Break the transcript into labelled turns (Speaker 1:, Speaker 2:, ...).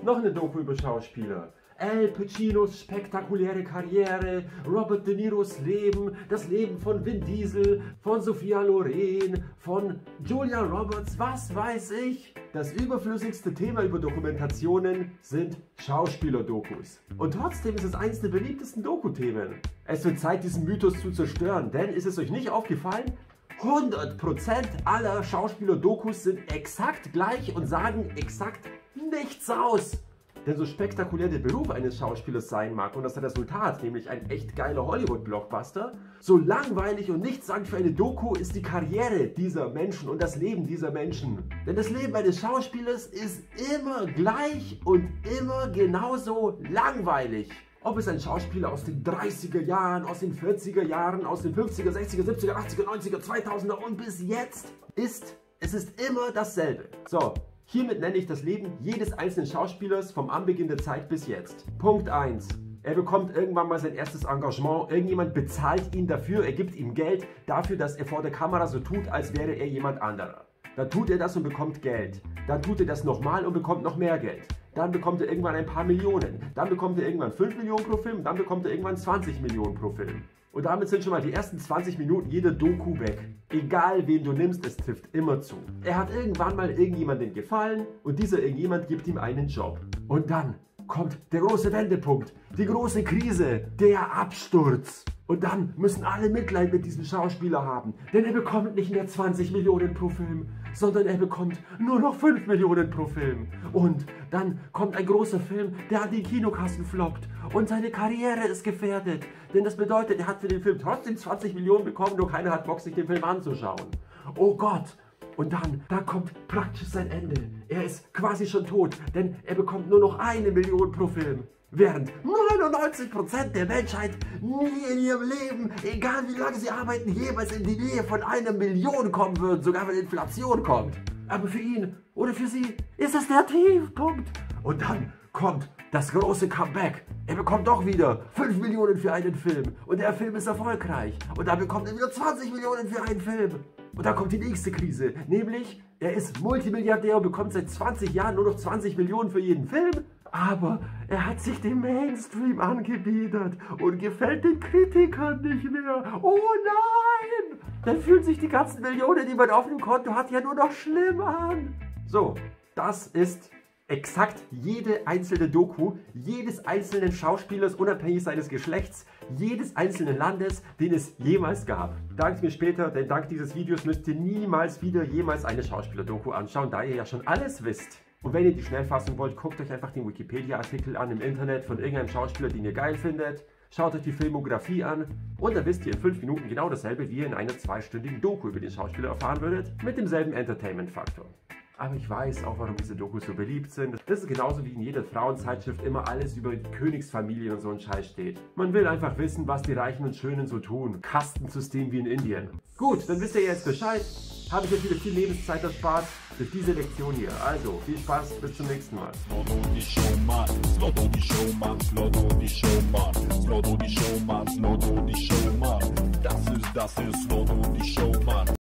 Speaker 1: Noch eine Doku über Schauspieler. Al Pacinos spektakuläre Karriere, Robert De Niros Leben, das Leben von Vin Diesel, von Sophia Loren, von Julia Roberts, was weiß ich. Das überflüssigste Thema über Dokumentationen sind Schauspieler-Dokus. Und trotzdem ist es eines der beliebtesten Doku-Themen. Es wird Zeit, diesen Mythos zu zerstören, denn ist es euch nicht aufgefallen? 100% aller Schauspieler-Dokus sind exakt gleich und sagen exakt nichts aus. Denn so spektakulär der Beruf eines Schauspielers sein mag und das Resultat, nämlich ein echt geiler Hollywood-Blockbuster, so langweilig und nichtssagend für eine Doku ist die Karriere dieser Menschen und das Leben dieser Menschen. Denn das Leben eines Schauspielers ist immer gleich und immer genauso langweilig. Ob es ein Schauspieler aus den 30er Jahren, aus den 40er Jahren, aus den 50er, 60er, 70er, 80er, 90er, 2000er und bis jetzt ist, es ist immer dasselbe. So. Hiermit nenne ich das Leben jedes einzelnen Schauspielers vom Anbeginn der Zeit bis jetzt. Punkt 1. Er bekommt irgendwann mal sein erstes Engagement, irgendjemand bezahlt ihn dafür, er gibt ihm Geld dafür, dass er vor der Kamera so tut, als wäre er jemand anderer. Dann tut er das und bekommt Geld. Dann tut er das nochmal und bekommt noch mehr Geld. Dann bekommt er irgendwann ein paar Millionen. Dann bekommt er irgendwann 5 Millionen pro Film. Dann bekommt er irgendwann 20 Millionen pro Film. Und damit sind schon mal die ersten 20 Minuten jeder Doku weg. Egal wen du nimmst, es trifft immer zu. Er hat irgendwann mal irgendjemandem gefallen und dieser irgendjemand gibt ihm einen Job. Und dann kommt der große Wendepunkt, die große Krise, der Absturz. Und dann müssen alle Mitleid mit diesem Schauspieler haben, denn er bekommt nicht mehr 20 Millionen pro Film, sondern er bekommt nur noch 5 Millionen pro Film. Und dann kommt ein großer Film, der an die Kinokassen floppt und seine Karriere ist gefährdet. Denn das bedeutet, er hat für den Film trotzdem 20 Millionen bekommen, nur keiner hat Bock, sich den Film anzuschauen. Oh Gott! Und da kommt praktisch sein Ende. Er ist quasi schon tot, denn er bekommt nur noch 1 Million pro Film. Während 99% der Menschheit nie in ihrem Leben, egal wie lange sie arbeiten, jeweils in die Nähe von 1 Million kommen würden, sogar wenn Inflation kommt. Aber für ihn oder für sie ist es der Tiefpunkt. Und dann kommt das große Comeback. Er bekommt doch wieder 5 Millionen für einen Film und der Film ist erfolgreich. Und dann bekommt er wieder 20 Millionen für einen Film. Und dann kommt die nächste Krise, nämlich er ist Multimilliardär und bekommt seit 20 Jahren nur noch 20 Millionen für jeden Film. Aber er hat sich dem Mainstream angebiedert und gefällt den Kritikern nicht mehr. Oh nein! Dann fühlen sich die ganzen Millionen, die man auf dem Konto hat, ja nur noch schlimm an. So, das ist exakt jede einzelne Doku, jedes einzelnen Schauspielers, unabhängig seines Geschlechts, jedes einzelnen Landes, den es jemals gab. Dankt mir später, denn dank dieses Videos müsst ihr niemals wieder jemals eine Schauspieler-Doku anschauen, da ihr ja schon alles wisst. Und wenn ihr die Schnellfassung wollt, guckt euch einfach den Wikipedia-Artikel an im Internet von irgendeinem Schauspieler, den ihr geil findet. Schaut euch die Filmografie an und dann wisst ihr in 5 Minuten genau dasselbe, wie ihr in einer 2-stündigen Doku über den Schauspieler erfahren würdet, mit demselben Entertainment-Faktor. Aber ich weiß auch, warum diese Dokus so beliebt sind. Das ist genauso wie in jeder Frauenzeitschrift immer alles über die Königsfamilie und so ein Scheiß steht. Man will einfach wissen, was die Reichen und Schönen so tun. Kastensystem wie in Indien. Gut, dann wisst ihr jetzt Bescheid. Habe ich euch wieder viel Lebenszeit erspart durch diese Lektion hier. Also, viel Spaß, bis zum nächsten Mal. Das ist Slow Showman.